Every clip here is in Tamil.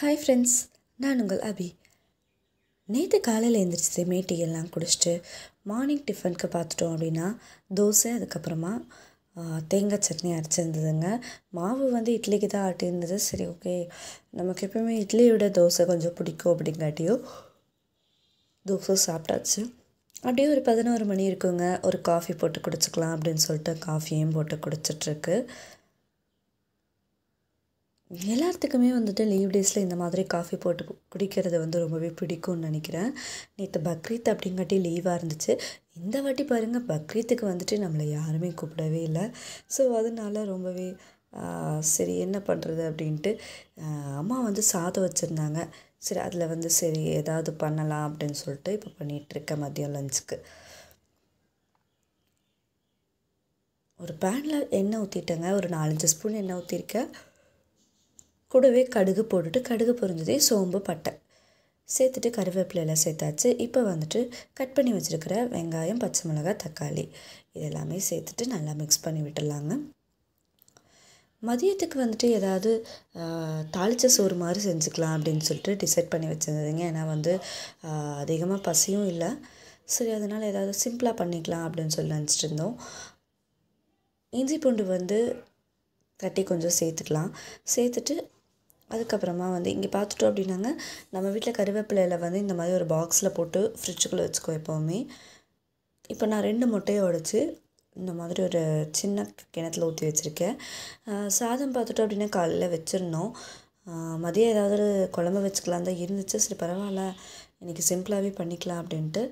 ஹாய் ஃப்ரெண்ட்ஸ், நான் உங்கள் அபி. நேற்று காலையில் எழுந்திரிச்சதுமே டீ எல்லாம் குடிச்சிட்டு மார்னிங் டிஃபனுக்கு பார்த்துட்டோம் அப்படின்னா தோசை, அதுக்கப்புறமா தேங்காய் சட்னி அரைச்சிருந்ததுங்க. மாவு இட்லிக்கு தான் ஆட்டியிருந்தது. சரி, ஓகே, நமக்கு எப்பவுமே இட்லியோட தோசை கொஞ்சம் பிடிக்கும் அப்படிங்காட்டியும் தோசை சாப்பிட்டாச்சு. அப்படியே ஒரு 11 மணி இருக்குங்க, ஒரு காஃபி போட்டு குடிச்சிக்கலாம் அப்படின்னு சொல்லிட்டு காஃபியும் போட்டு குடிச்சிட்ருக்கு. எல்லாத்துக்குமே லீவ் டேஸில் இந்த மாதிரி காஃபி போட்டு குடிக்கிறது ரொம்பவே பிடிக்கும்னு நினைக்கிறேன். நேற்று பக்ரீத் அப்படிங்காட்டி லீவாக இருந்துச்சு. இந்த வாட்டி பாருங்கள், பக்ரீத்துக்கு நம்மளை யாருமே கூப்பிடவே இல்லை. ஸோ அதனால ரொம்பவே சரி என்ன பண்ணுறது அப்படின்ட்டு அம்மா சாதம் வச்சுருந்தாங்க. சரி, அதில் சரி ஏதாவது பண்ணலாம் அப்படின்னு சொல்லிட்டு இப்போ பண்ணிகிட்ருக்கேன். மதியம் லஞ்சுக்கு ஒரு பேனில் எண்ணெய் ஊற்றிட்டேங்க. ஒரு 4-5 ஸ்பூன் எண்ணெய் ஊற்றிருக்கேன். கூடவே கடுகு போட்டுட்டு, கடுகு பொரிஞ்சதே சோம்பு, பட்டை சேர்த்துட்டு கருவேப்பிலையெல்லாம் சேர்த்தாச்சு. இப்போ கட் பண்ணி வச்சுருக்கிற வெங்காயம், பச்சை மிளகாய், தக்காளி இதெல்லாமே சேர்த்துட்டு நல்லா மிக்ஸ் பண்ணி விட்டுடலாங்க. மதியத்துக்கு ஏதாவது தாளித்த சோறு மாதிரி செஞ்சுக்கலாம் அப்படின்னு சொல்லிட்டு டிசைட் பண்ணி வச்சுருந்ததுங்க. ஏன்னா அதிகமாக பசியும் இல்லை. சரி, அதனால் ஏதாவது சிம்பிளாக பண்ணிக்கலாம் அப்படின்னு சொல்லி நினச்சிட்டு இருந்தோம். இஞ்சி பூண்டு தட்டி கொஞ்சம் சேர்த்துக்கலாம். சேர்த்துட்டு அதுக்கப்புறமா இங்கே பார்த்துட்டோம் அப்படின்னாங்க, நம்ம வீட்டில் கருவேப்பிலையில் இந்த மாதிரி ஒரு பாக்ஸில் போட்டு ஃப்ரிட்ஜுக்குள்ளே வச்சுக்கோ எப்போவுமே. இப்போ நான் 2 முட்டையை உடைச்சி இந்த மாதிரி ஒரு சின்ன கிணத்துல ஊற்றி வச்சுருக்கேன். சாதம் பார்த்துட்டோம் அப்படின்னா காலையில் வச்சுருந்தோம். மதியம் ஏதாவது குழம்பு வச்சுக்கலாம் தான் இருந்துச்சு. சரி, பரவாயில்ல, இன்றைக்கி சிம்பிளாகவே பண்ணிக்கலாம் அப்படின்ட்டு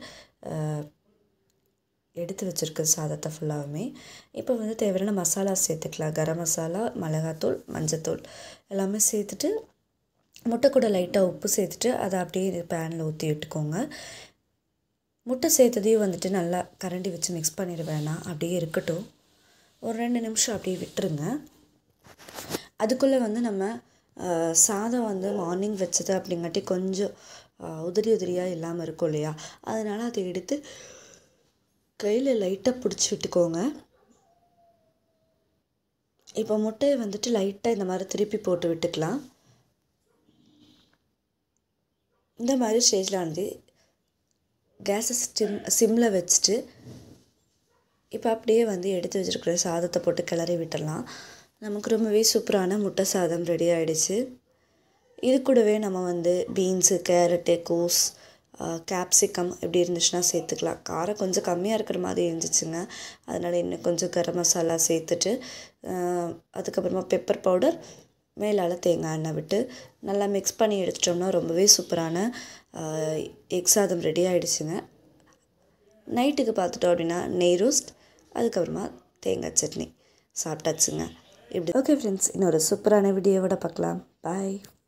எடுத்து வச்சுருக்க சாதத்தை ஃபுல்லாகவுமே. இப்போ தேவையான மசாலா சேர்த்துக்கலாம். கரம் மசாலா, மிளகாத்தூள், மஞ்சத்தூள் எல்லாமே சேர்த்துட்டு முட்டை கூட லைட்டாக உப்பு சேர்த்துட்டு அதை அப்படியே பேனில் ஊற்றி விட்டுக்கோங்க. முட்டை சேர்த்ததையும் நல்லா கரண்டி வச்சு மிக்ஸ் பண்ணிட வேணாம், அப்படியே இருக்கட்டும். ஒரு 2 நிமிஷம் அப்படியே விட்டுருங்க. அதுக்குள்ளே நம்ம சாதம் மார்னிங் வச்சது அப்படிங்காட்டி கொஞ்சம் உதிரியாக இல்லாமல் இருக்கும் இல்லையா, அதனால் அதை எடுத்து கையில் லைட்டாக பிடிச்சி விட்டுக்கோங்க. இப்போ முட்டையை லைட்டாக இந்த மாதிரி திருப்பி போட்டு விட்டுக்கலாம். இந்த மாதிரி ஸ்டேஜில் கேஸை சிம்மில் வச்சுட்டு இப்போ அப்படியே எடுத்து வச்சுருக்கிற சாதத்தை போட்டு கிளறி விட்டுடலாம். நமக்கு ரொம்பவே சூப்பரான முட்டை சாதம் ரெடி ஆகிடுச்சு. இது கூடவே நம்ம பீன்ஸு, கேரட்டு, கோஸ், கேப்சிகம் இப்படி இருந்துச்சுன்னா சேர்த்துக்கலாம். காரம் கொஞ்சம் கம்மியாக இருக்கிற மாதிரி இருந்துச்சுங்க. அதனால் இன்னும் கொஞ்சம் கரம் மசாலா சேர்த்துட்டு அதுக்கப்புறமா பெப்பர் பவுடர், மேலால் தேங்காய் எண்ணெய் விட்டு நல்லா மிக்ஸ் பண்ணி எடுத்துட்டோம்னா ரொம்பவே சூப்பரான எக் சாதம் ரெடி ஆகிடுச்சுங்க. நைட்டுக்கு பார்த்துட்டோம் அப்படின்னா நெய் ரோஸ்ட், அதுக்கப்புறமா தேங்காய் சட்னி சாப்பிட்டாச்சுங்க. இப்படி ஓகே ஃப்ரெண்ட்ஸ், இன்னொரு சூப்பரான வீடியோவோட பார்க்கலாம். பாய்.